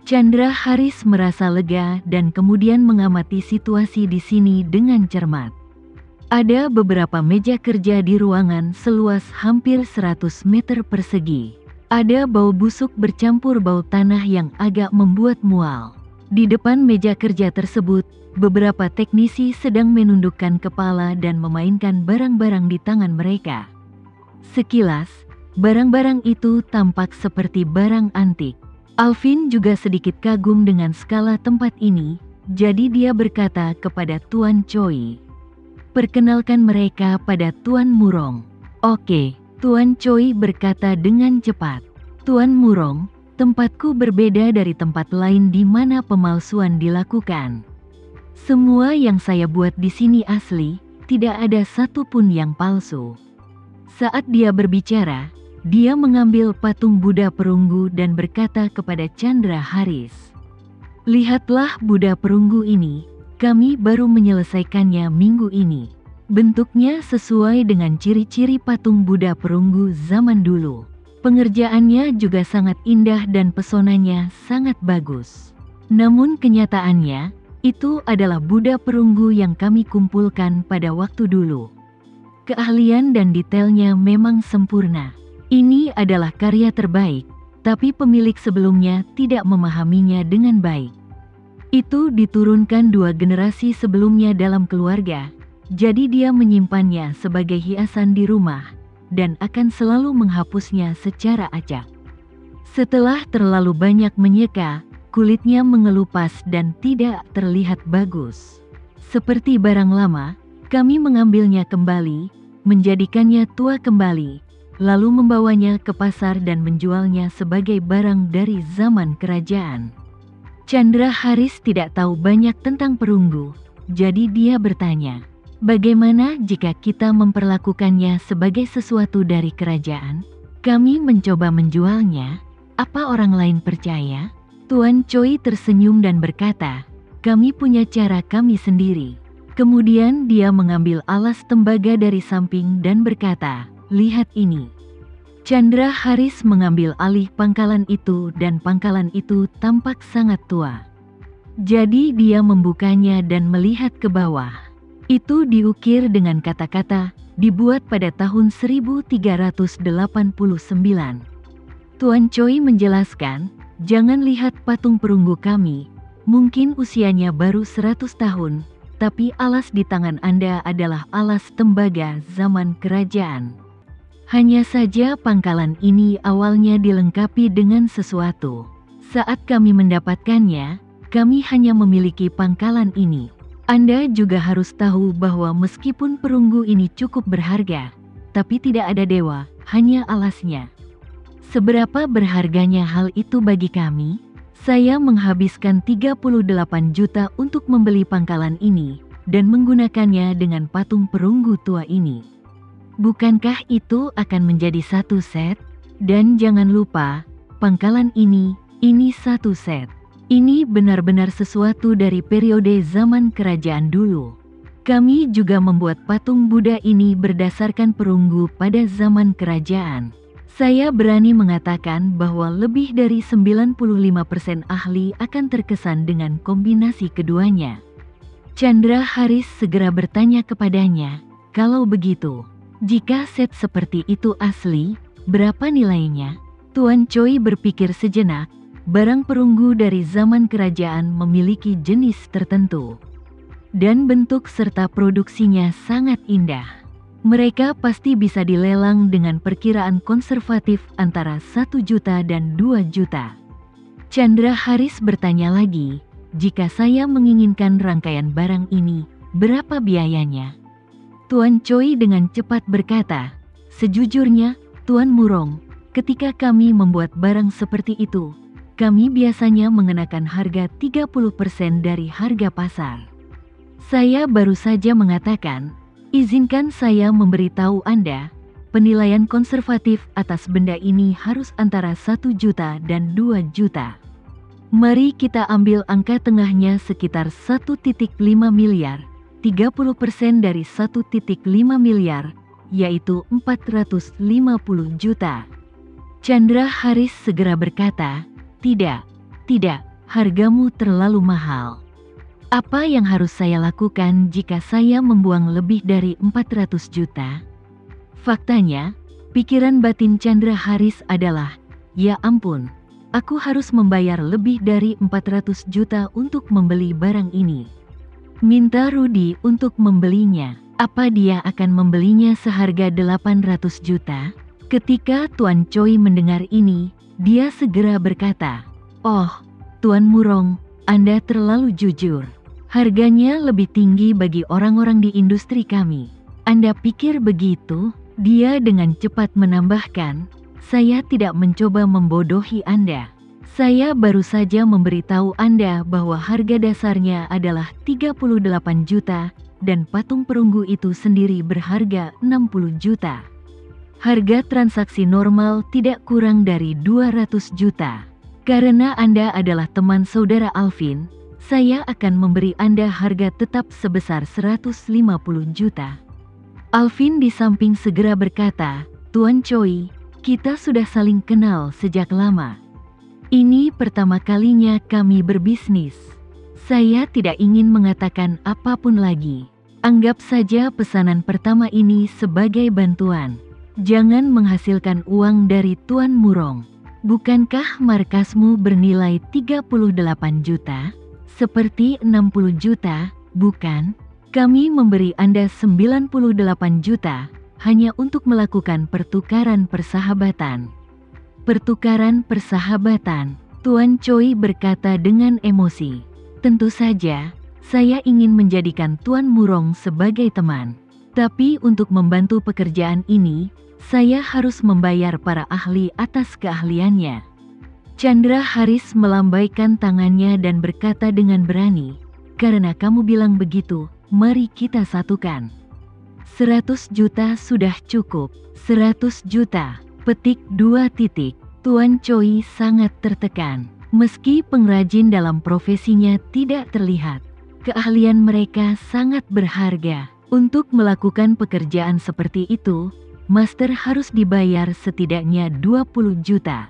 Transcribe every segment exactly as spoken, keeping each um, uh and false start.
Chandra Haris merasa lega dan kemudian mengamati situasi di sini dengan cermat. Ada beberapa meja kerja di ruangan seluas hampir seratus meter persegi. Ada bau busuk bercampur bau tanah yang agak membuat mual. Di depan meja kerja tersebut, beberapa teknisi sedang menundukkan kepala dan memainkan barang-barang di tangan mereka. Sekilas, barang-barang itu tampak seperti barang antik. Alvin juga sedikit kagum dengan skala tempat ini, jadi dia berkata kepada Tuan Choi, "Perkenalkan mereka pada Tuan Murong." "Oke," Tuan Choi berkata dengan cepat. "Tuan Murong, tempatku berbeda dari tempat lain di mana pemalsuan dilakukan. Semua yang saya buat di sini asli, tidak ada satupun yang palsu." Saat dia berbicara, dia mengambil patung Buddha perunggu dan berkata kepada Chandra Haris, "Lihatlah Buddha perunggu ini, kami baru menyelesaikannya minggu ini. Bentuknya sesuai dengan ciri-ciri patung Buddha perunggu zaman dulu. Pengerjaannya juga sangat indah dan pesonanya sangat bagus. Namun kenyataannya, itu adalah Buddha perunggu yang kami kumpulkan pada waktu dulu. Keahlian dan detailnya memang sempurna. Ini adalah karya terbaik, tapi pemilik sebelumnya tidak memahaminya dengan baik. Itu diturunkan dua generasi sebelumnya dalam keluarga, jadi dia menyimpannya sebagai hiasan di rumah, dan akan selalu menghapusnya secara acak. Setelah terlalu banyak menyeka, kulitnya mengelupas dan tidak terlihat bagus. Seperti barang lama, kami mengambilnya kembali, menjadikannya tua kembali, lalu membawanya ke pasar dan menjualnya sebagai barang dari zaman kerajaan." Chandra Haris tidak tahu banyak tentang perunggu, jadi dia bertanya, "Bagaimana jika kita memperlakukannya sebagai sesuatu dari kerajaan? Kami mencoba menjualnya, apa orang lain percaya?" Tuan Choi tersenyum dan berkata, "Kami punya cara kami sendiri." Kemudian dia mengambil alas tembaga dari samping dan berkata, "Lihat ini." Chandra Haris mengambil alih pangkalan itu dan pangkalan itu tampak sangat tua. Jadi dia membukanya dan melihat ke bawah. Itu diukir dengan kata-kata, dibuat pada tahun seribu tiga ratus delapan puluh sembilan. Tuan Choi menjelaskan, "Jangan lihat patung perunggu kami, mungkin usianya baru seratus tahun, tapi alas di tangan Anda adalah alas tembaga zaman kerajaan. Hanya saja pangkalan ini awalnya dilengkapi dengan sesuatu. Saat kami mendapatkannya, kami hanya memiliki pangkalan ini. Anda juga harus tahu bahwa meskipun perunggu ini cukup berharga, tapi tidak ada dewa, hanya alasnya. Seberapa berharganya hal itu bagi kami? Saya menghabiskan tiga puluh delapan juta untuk membeli pangkalan ini, dan menggunakannya dengan patung perunggu tua ini. Bukankah itu akan menjadi satu set? Dan jangan lupa, pangkalan ini, ini satu set. Ini benar-benar sesuatu dari periode zaman kerajaan dulu. Kami juga membuat patung Buddha ini berdasarkan perunggu pada zaman kerajaan. Saya berani mengatakan bahwa lebih dari sembilan puluh lima persen ahli akan terkesan dengan kombinasi keduanya." Chandra Haris segera bertanya kepadanya, "Kalau begitu, jika set seperti itu asli, berapa nilainya?" Tuan Choi berpikir sejenak. Barang perunggu dari zaman kerajaan memiliki jenis tertentu, dan bentuk serta produksinya sangat indah. Mereka pasti bisa dilelang dengan perkiraan konservatif antara satu juta dan dua juta. Chandra Haris bertanya lagi, "Jika saya menginginkan rangkaian barang ini, berapa biayanya?" Tuan Choi dengan cepat berkata, "Sejujurnya, Tuan Murong, ketika kami membuat barang seperti itu, kami biasanya mengenakan harga tiga puluh persen dari harga pasar. Saya baru saja mengatakan, izinkan saya memberitahu Anda, penilaian konservatif atas benda ini harus antara satu juta dan dua juta. Mari kita ambil angka tengahnya sekitar satu koma lima miliar, tiga puluh persen dari satu koma lima miliar, yaitu empat ratus lima puluh juta. Chandra Haris segera berkata, "Tidak, tidak, hargamu terlalu mahal. Apa yang harus saya lakukan jika saya membuang lebih dari empat ratus juta? Faktanya, pikiran batin Chandra Haris adalah, ya ampun, aku harus membayar lebih dari empat ratus juta untuk membeli barang ini. Minta Rudy untuk membelinya. Apa dia akan membelinya seharga delapan ratus juta? Ketika Tuan Choi mendengar ini, dia segera berkata, "Oh, Tuan Murong, Anda terlalu jujur. Harganya lebih tinggi bagi orang-orang di industri kami. Anda pikir begitu?" Dia dengan cepat menambahkan, "Saya tidak mencoba membodohi Anda. Saya baru saja memberitahu Anda bahwa harga dasarnya adalah tiga puluh delapan juta dan patung perunggu itu sendiri berharga enam puluh juta. Harga transaksi normal tidak kurang dari dua ratus juta. Karena Anda adalah teman saudara Alvin, saya akan memberi Anda harga tetap sebesar seratus lima puluh juta. Alvin di samping segera berkata, "Tuan Choi, kita sudah saling kenal sejak lama. Ini pertama kalinya kami berbisnis. Saya tidak ingin mengatakan apapun lagi. Anggap saja pesanan pertama ini sebagai bantuan. Jangan menghasilkan uang dari Tuan Murong. Bukankah markasmu bernilai tiga puluh delapan juta? Seperti enam puluh juta, bukan? Kami memberi Anda sembilan puluh delapan juta hanya untuk melakukan pertukaran persahabatan." "Pertukaran persahabatan," Tuan Choi berkata dengan emosi. "Tentu saja, saya ingin menjadikan Tuan Murong sebagai teman. Tapi untuk membantu pekerjaan ini, saya harus membayar para ahli atas keahliannya." Chandra Haris melambaikan tangannya dan berkata dengan berani, "Karena kamu bilang begitu, mari kita satukan. Seratus juta sudah cukup." Seratus juta, petik dua titik. Tuan Choi sangat tertekan. Meski pengrajin dalam profesinya tidak terlihat, keahlian mereka sangat berharga. Untuk melakukan pekerjaan seperti itu, master harus dibayar setidaknya dua puluh juta.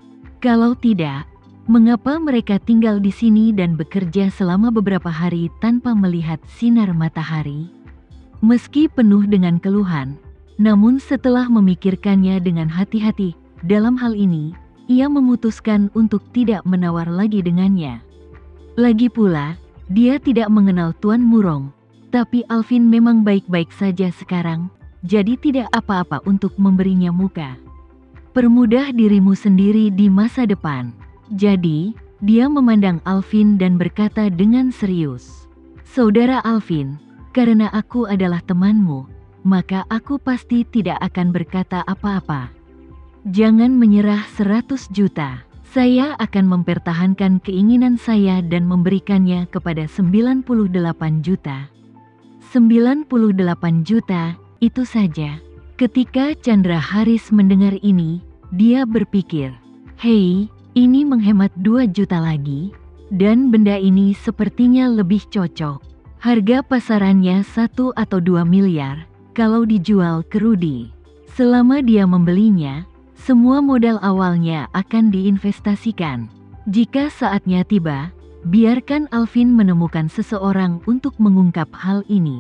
Kalau tidak, mengapa mereka tinggal di sini dan bekerja selama beberapa hari tanpa melihat sinar matahari? Meski penuh dengan keluhan, namun setelah memikirkannya dengan hati-hati, dalam hal ini, ia memutuskan untuk tidak menawar lagi dengannya. Lagi pula, dia tidak mengenal Tuan Murong, tapi Alvin memang baik-baik saja sekarang, jadi tidak apa-apa untuk memberinya muka. Permudah dirimu sendiri di masa depan. Jadi, dia memandang Alvin dan berkata dengan serius, "Saudara Alvin, karena aku adalah temanmu, maka aku pasti tidak akan berkata apa-apa. Jangan menyerah seratus juta. Saya akan mempertahankan keinginan saya dan memberikannya kepada sembilan puluh delapan juta. sembilan puluh delapan juta, itu saja." Ketika Chandra Haris mendengar ini, dia berpikir, "Hei, ini menghemat dua juta lagi, dan benda ini sepertinya lebih cocok. Harga pasarannya satu atau dua miliar kalau dijual ke Rudy. Selama dia membelinya, semua modal awalnya akan diinvestasikan. Jika saatnya tiba, biarkan Alvin menemukan seseorang untuk mengungkap hal ini.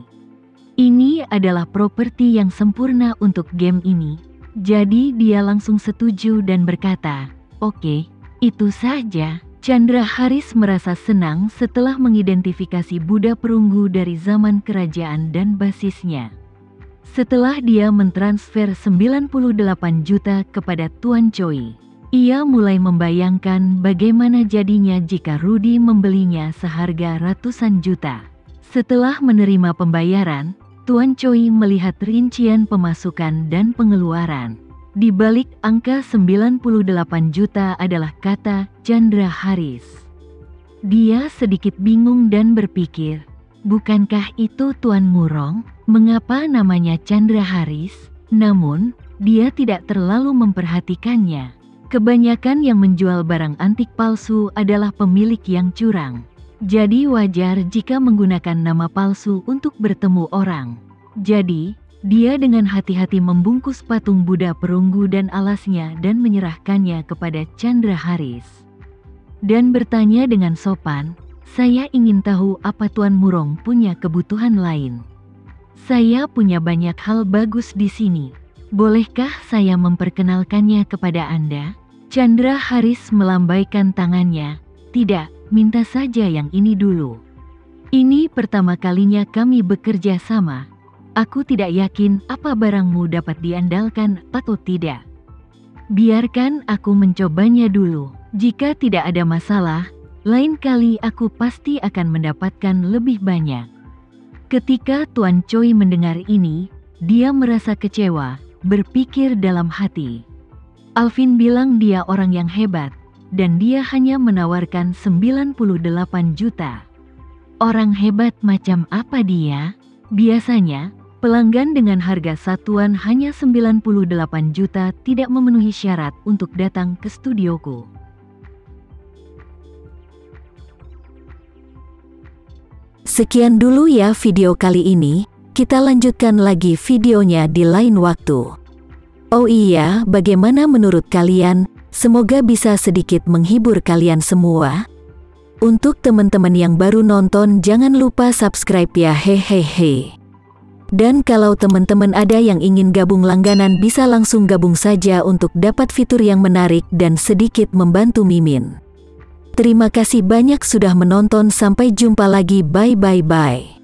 Ini adalah properti yang sempurna untuk game ini." Jadi dia langsung setuju dan berkata, "Oke, itu saja." Chandra Haris merasa senang setelah mengidentifikasi Buddha perunggu dari zaman kerajaan dan basisnya. Setelah dia mentransfer sembilan puluh delapan juta kepada Tuan Choi, ia mulai membayangkan bagaimana jadinya jika Rudy membelinya seharga ratusan juta. Setelah menerima pembayaran, Tuan Choi melihat rincian pemasukan dan pengeluaran. Di balik angka sembilan puluh delapan juta adalah kata Chandra Haris. Dia sedikit bingung dan berpikir, bukankah itu Tuan Murong? Mengapa namanya Chandra Haris? Namun, dia tidak terlalu memperhatikannya. Kebanyakan yang menjual barang antik palsu adalah pemilik yang curang. Jadi wajar jika menggunakan nama palsu untuk bertemu orang. Jadi, dia dengan hati-hati membungkus patung Buddha perunggu dan alasnya dan menyerahkannya kepada Chandra Haris. dan bertanya dengan sopan, "Saya ingin tahu apa Tuan Murong punya kebutuhan lain. Saya punya banyak hal bagus di sini. Bolehkah saya memperkenalkannya kepada Anda?" Chandra Haris melambaikan tangannya, "Tidak, minta saja yang ini dulu. Ini pertama kalinya kami bekerja sama. Aku tidak yakin apa barangmu dapat diandalkan atau tidak. Biarkan aku mencobanya dulu. Jika tidak ada masalah, lain kali aku pasti akan mendapatkan lebih banyak." Ketika Tuan Choi mendengar ini, dia merasa kecewa, berpikir dalam hati. Alvin bilang dia orang yang hebat, dan dia hanya menawarkan sembilan puluh delapan juta. Orang hebat macam apa dia? Biasanya, pelanggan dengan harga satuan hanya sembilan puluh delapan juta tidak memenuhi syarat untuk datang ke studioku. Sekian dulu ya video kali ini, kita lanjutkan lagi videonya di lain waktu. Oh iya, bagaimana menurut kalian? Semoga bisa sedikit menghibur kalian semua. Untuk teman-teman yang baru nonton, jangan lupa subscribe ya, hehehe. Dan kalau teman-teman ada yang ingin gabung langganan, bisa langsung gabung saja untuk dapat fitur yang menarik dan sedikit membantu Mimin. Terima kasih banyak sudah menonton, sampai jumpa lagi, bye bye bye.